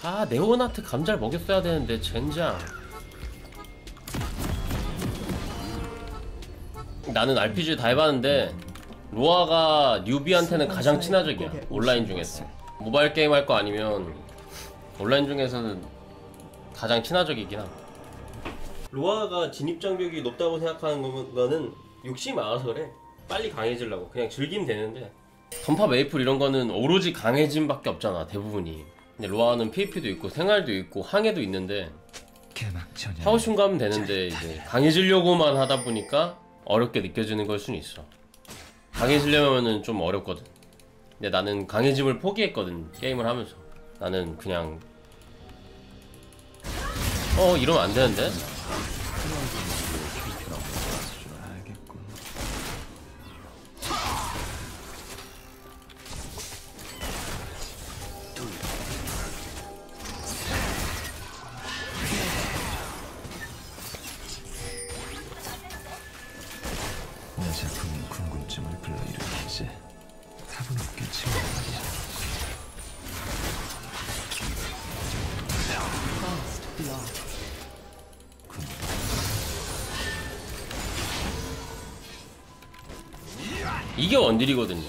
아 네오나트 감자를 먹였어야 되는데 젠장. 나는 RPG 다 해봤는데 로아가 뉴비한테는 가장 친화적이야. 온라인 중에서 모바일 게임 할 거 아니면 온라인 중에서는 가장 친화적이긴 함. 로아가 진입장벽이 높다고 생각하는 거는 욕심이 많아서 그래. 빨리 강해지려고. 그냥 즐기면 되는데 던파 메이플 이런 거는 오로지 강해짐밖에 없잖아 대부분이. 근데 로아는 PVP도 있고 생활도 있고 항해도 있는데 하고 싶은 거 하면 되는데 이제 강해지려고만 하다 보니까 어렵게 느껴지는 걸 수는 있어. 강해지려면은 좀 어렵거든. 근데 나는 강해짐을 포기했거든 게임을 하면서. 나는 그냥 이러면 안 되는데? 내 작품은 궁금증을 불러일으키지 답은 없겠지 말이야. 이게 원딜이거든요.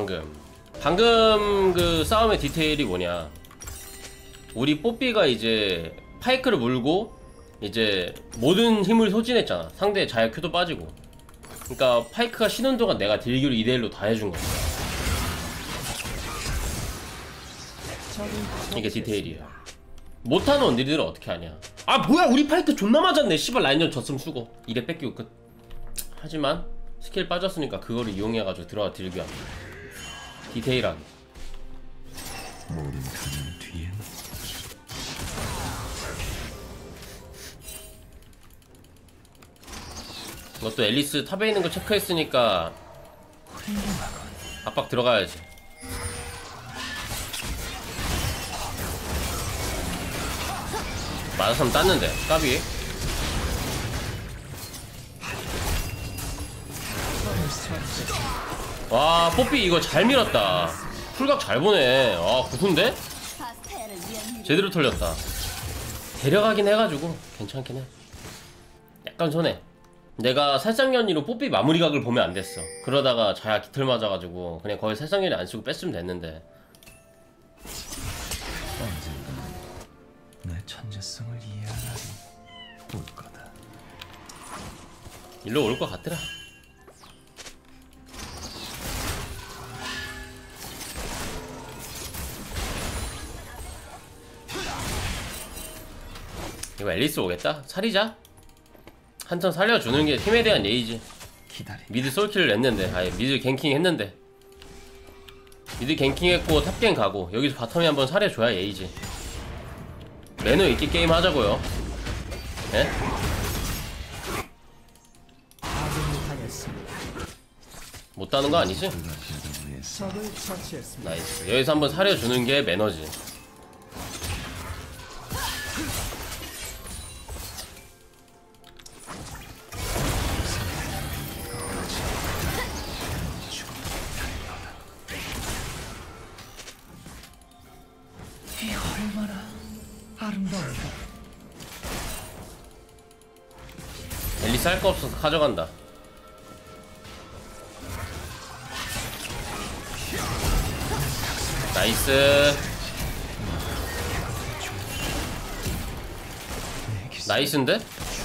방금 그 싸움의 디테일이 뭐냐, 우리 뽀삐가 이제 파이크를 물고 이제 모든 힘을 소진했잖아. 상대의 자야 큐도 빠지고. 그러니까 파이크가 쉬는 동안 내가 딜기를 2대1로 다 해준 거야. 이게 디테일이야. 못하는 원딜들은 어떻게 하냐. 아 뭐야 우리 파이크 존나 맞았네. 씨발 라인전 졌음 수고. 2대 뺏기고 끝. 하지만 스킬 빠졌으니까 그거를 이용해가지고 들어가 딜기 합니다. 디테일하게. 모든 가는 뒤엔 이것도 앨리스 탑에 있는 거 체크했으니까 압박 들어가야지. 맞았으면 땄는데 까비. 와 뽀삐 이거 잘 밀었다. 풀각 잘 보네. 아 고수인데? 제대로 털렸다. 데려가긴 해가지고 괜찮긴 해. 약간 손해. 내가 살상연이로 뽀삐 마무리각을 보면 안 됐어. 그러다가 자야 깃털 맞아가지고 그냥 거의 살상연이 안 쓰고 뺐으면 됐는데. 언젠가 내 천재성을 이해할 날이 올 거다. 일로 올 것 같더라. 이거 앨리스 오겠다? 살이자. 한턴 살려주는 게 팀에 대한 예의지. 미드 솔킬을 냈는데, 아니 미드 갱킹 했는데, 미드 갱킹 했고 탑갱 가고 여기서 바텀에 한번 살해줘야 예의지. 매너 있게 게임 하자고요. 예? 못 따는 거 아니지? 나이스. 여기서 한번 살려주는 게 매너지. 얼마나 아름다운가. 앨리스 할 거 없어서 가져간다. 나이스. 나이스인데?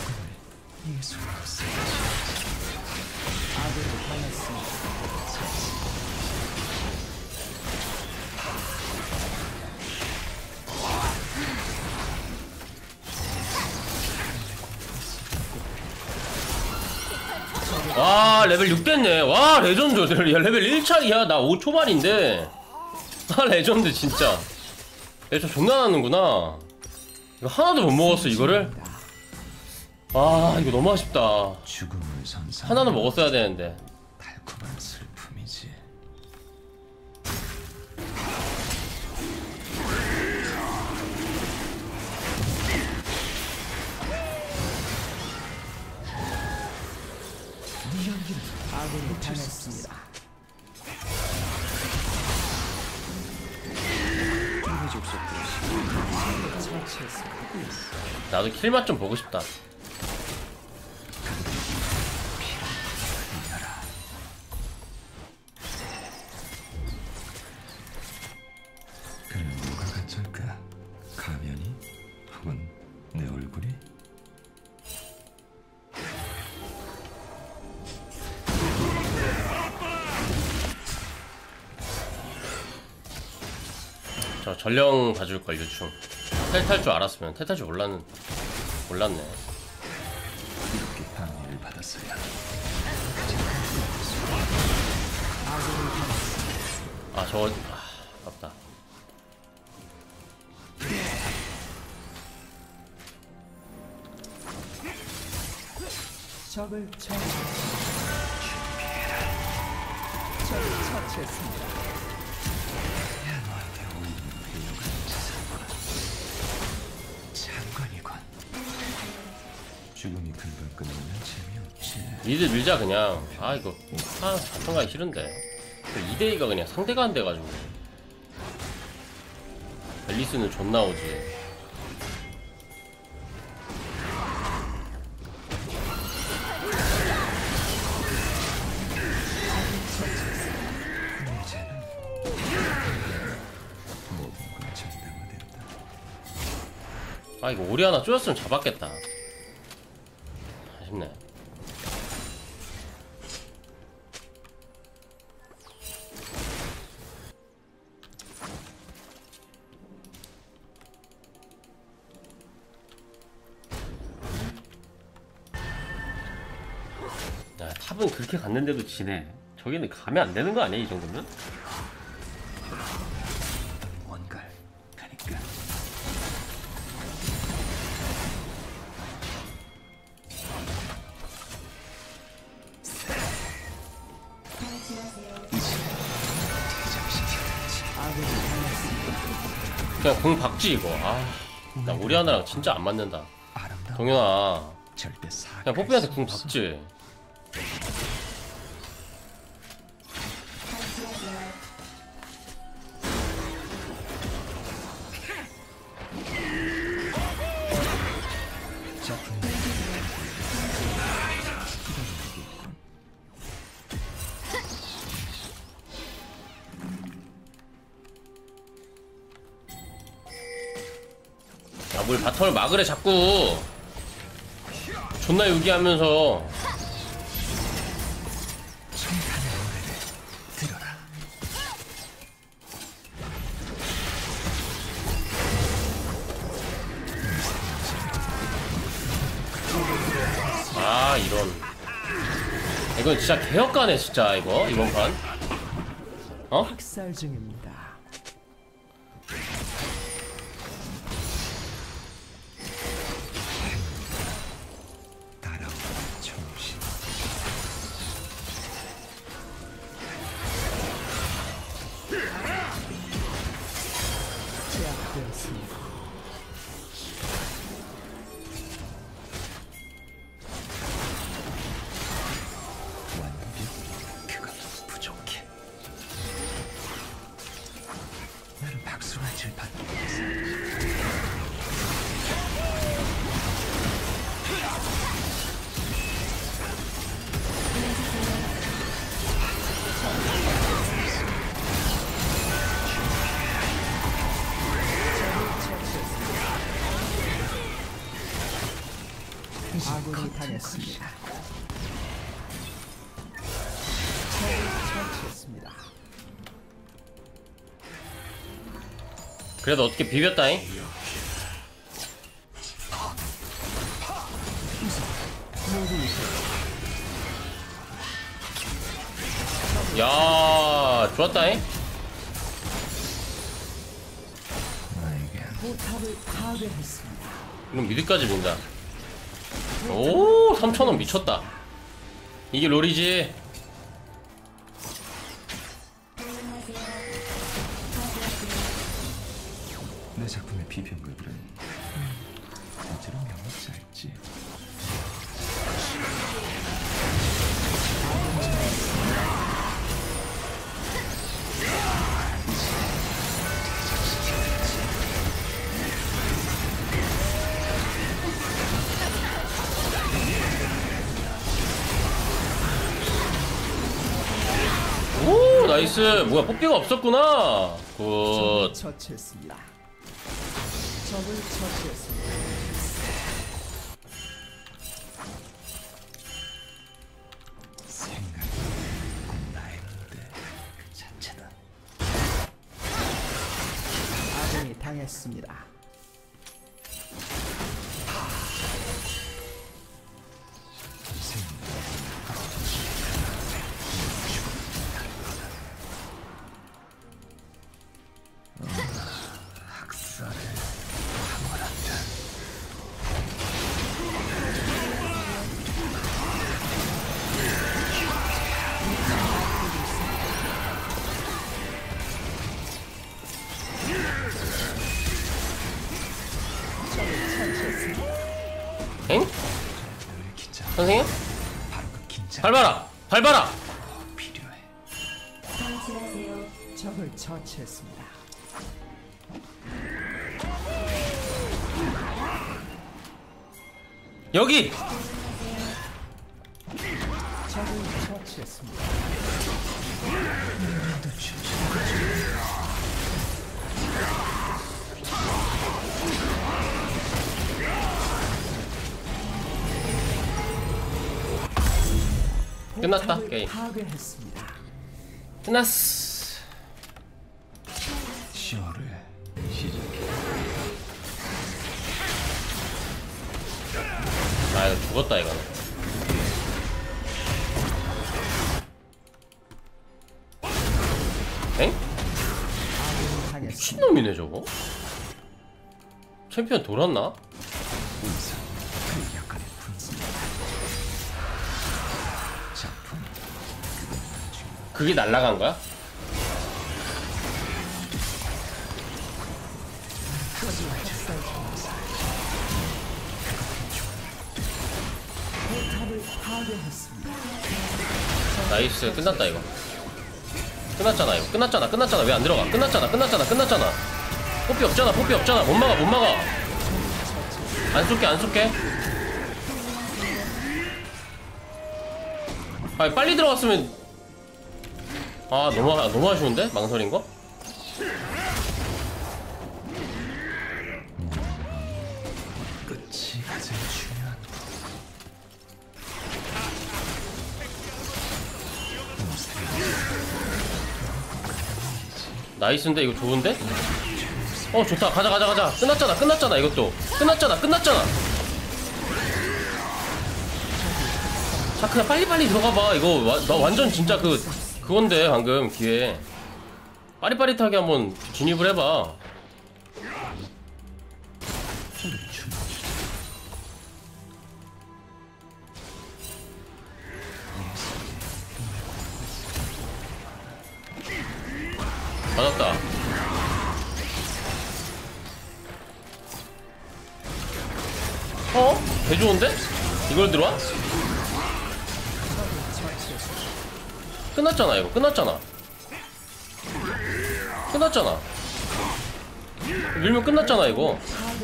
와 레벨 6 됐네. 와 레전드. 레벨 1차이야. 나 5초반인데 아 레전드 진짜. 레전드 존나 나는구나. 이거 하나도 못 먹었어 이거를. 아 이거 너무 아쉽다. 하나는 먹었어야 되는데. 달콤한 슬픔이지. 아군이 당했습니다. 좁혔습니다. 나도 킬맛 좀 보고 싶다. 그럼 뭐가 가짜일까? 가면이? 혹은 내 얼굴이? 저 전령 봐줄걸 유충. 텔 탈 줄 알았으면 텔 탈 줄 몰랐네. 이렇게 방해를 받았어야. 아 저거 아깝다. 적을 처치했습니다. 너한테 오히려 회유가 자살과 장관이군. 죽음이 금방 끝나면 재미없지. 미드 밀자 그냥. 아 이거 자탄 가기 싫은데. 2대2가 그냥 상대가 안 돼가지고. 앨리스는 존나 오지. 이제는 모든 정당화된다. 아 이거 오리 하나 쪼였으면 잡았겠다. 아쉽네. 야, 탑은 그렇게 갔는데도 지네. 저기는 가면 안 되는 거 아니야 이 정도면? 뭔가를 가니까. 아군이 당했습니다. 그냥 공 박지 이거. 나 오리 하나랑 진짜 안 맞는다. 아름다운 동현아, 절대 사. 그냥 뽀삐한테 공 박지. 작품 아 뭘 바텀을 막으래 자꾸. 존나 유기하면서. 청탄의 노래를 들어라. 아 이런. 이건 진짜 개혁가네 진짜 이거 이번 판. 어? 학살 중입니다. 따라오는 정신. 제압되었습니다. 완벽 그건 부족해. 나는 박수갈채를 받기 위해서 아군이 당했습니다. 적을 처치했습니다. 그래도 어떻게 비볐다잉? 야 좋았다잉? 나에게 포탑을 파괴했습니다. 이건 미드까지 민다. 오 3,000원 미쳤다. 이게 롤이지. 내 작품의 비평글들은 대체로 명확치 않지. 나이스. 뭐야, 뽀삐가 없었구나. 굿. 처치했습니다. 적을 처치했습니다. 생각이 꼭 나의 무대 그 자체다. 아군이 당했습니다. 학살을 황홀한다. 엥? 기자 선생님? 바로 그 긴장 밟아라! 밟아라! 필요해. 적을 처치했습니다. 여기! 적을 처치했습니다. 끝났다, 포탑을 게임. 파괴했습니다. 끝났어. 쇼를 시작해. 아, 이거 죽었다, 이거는. 엥? 아군이 당했습니다. 미친놈이네, 저거? 챔피언 돌았나? 운상 그 약간의 분수. 작품 그건 나중에. 그게 날라간 거야? 포탑을 파괴했습니다. 나이스. 끝났다, 이거. 끝났잖아, 이거. 끝났잖아. 왜 안 들어가? 끝났잖아. 뽀삐 없잖아. 못 막아. 안 쏠게. 아, 빨리 들어갔으면. 아, 너무 아쉬운데? 망설인 거? 끝이 가장 중요한 거. 나이스인데 이거 좋은데? 좋다. 가자. 끝났잖아 이것도. 끝났잖아. 자, 그냥 빨리빨리 들어가봐. 이거 나 완전 진짜 그건데 방금 기회. 빠릿빠릿하게 한번 진입을 해봐. 맞았다. 개 좋은데? 이걸 들어와? 끝났잖아 이거. 끝났잖아. 밀면 끝났잖아 이거.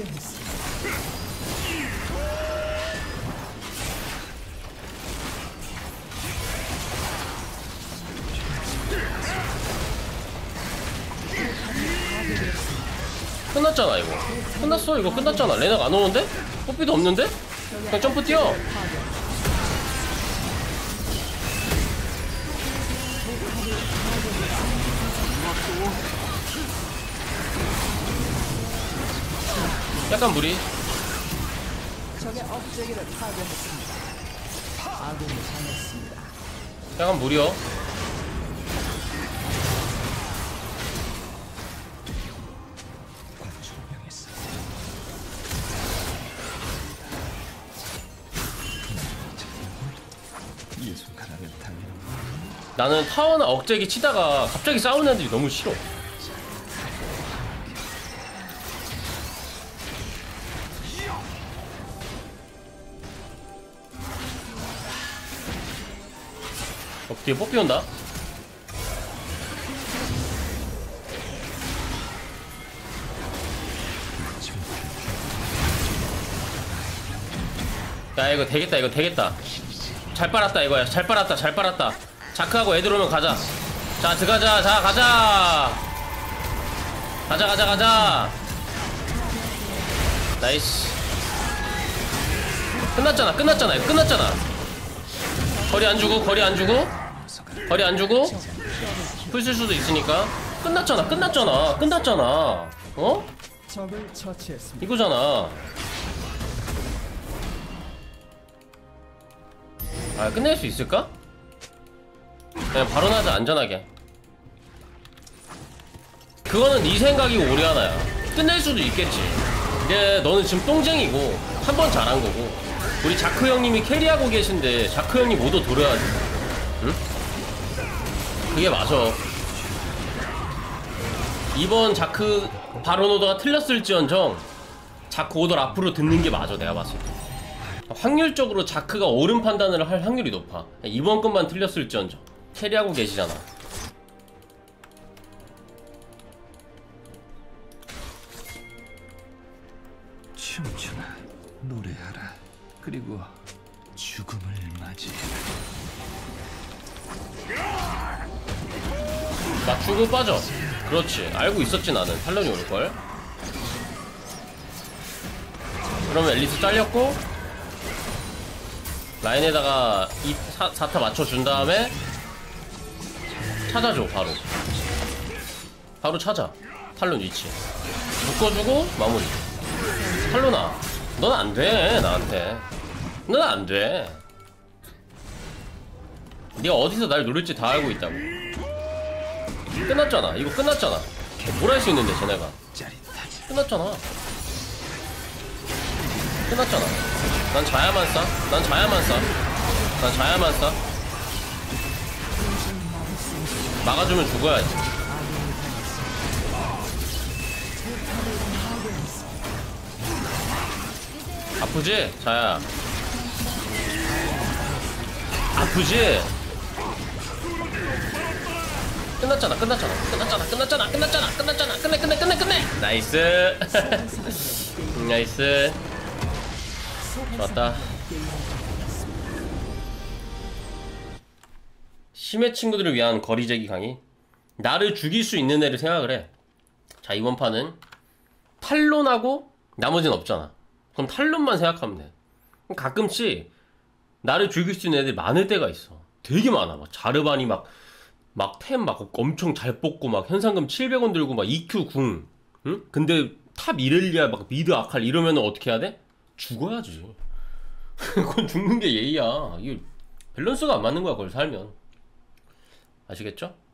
끝났잖아 이거. 이거 끝났잖아. 레나가 안 오는데? 뽀삐도 없는데? 그냥 점프 뛰어. 약간 무리. 적의 업체기를 파괴했습니다. 아군이 당했습니다. 약간 무리요. 관초명했어. 이 순간하면 당연히 나는 타워나 억제기 치다가 갑자기 싸우는 애들이 너무 싫어. 뒤에 뽀삐 온다. 야 이거 되겠다. 잘 빨았다 이거야. 잘 빨았다. 자크하고 애들 오면 가자. 자 들어가자. 자 가자. 가자. 나이스. 끝났잖아. 이거 끝났잖아. 거리 안 주고 풀 쓸 수도 있으니까. 끝났잖아. 어? 적을 처치했습니다. 이거잖아. 아 끝낼 수 있을까? 그냥 바로 나자. 안전하게. 그거는 네 생각이 오리아나야. 끝낼 수도 있겠지. 근데 너는 지금 똥쟁이고 한 번 잘한 거고, 우리 자크 형님이 캐리하고 계신데 자크 형님 오더 돌려야지. 응? 그게 맞아. 이번 자크 바론 오더가 틀렸을지언정 자크 오더를 앞으로 듣는 게 맞아. 내가 봤을 때 확률적으로 자크가 옳은 판단을 할 확률이 높아. 이번 것만 틀렸을지언정 캐리하고 계시잖아. 춤추나 노래하라. 그리고 죽음을 맞이해라. 맞추고 빠져. 그렇지. 알고 있었지 나는. 탈론이 올걸. 그러면 앨리스 잘렸고 라인에다가 4타 맞춰준 다음에 찾아줘. 바로 찾아. 탈론 위치 묶어주고 마무리. 탈론아 넌 안돼. 나한테 넌 안돼. 네가 어디서 날 노릴지 다 알고 있다고. 끝났잖아. 이거 끝났잖아. 뭘 할 수 있는데 쟤네가. 짜릿하지. 끝났잖아. 난 자야만 싸. 막아주면 죽어야지. 아프지? 자야 아프지? 끝났잖아. 끝내. 나이스. 나이스. 좋았다. 심해 친구들을 위한 거리제기 강의. 나를 죽일 수 있는 애를 생각을 해. 자, 이번 판은 탈론하고 나머지는 없잖아. 그럼 탈론만 생각하면 돼. 그럼 가끔씩 나를 죽일 수 있는 애들이 많을 때가 있어. 되게 많아. 막 자르반이 막 템 막 엄청 잘 뽑고 막 현상금 700원 들고 막 EQ 궁. 응? 근데 탑 이렐리아 막 미드 아칼 이러면은 어떻게 해야 돼? 죽어야지. 그건 죽는 게 예의야. 이게 밸런스가 안 맞는 거야, 그걸 살면. 아시겠죠?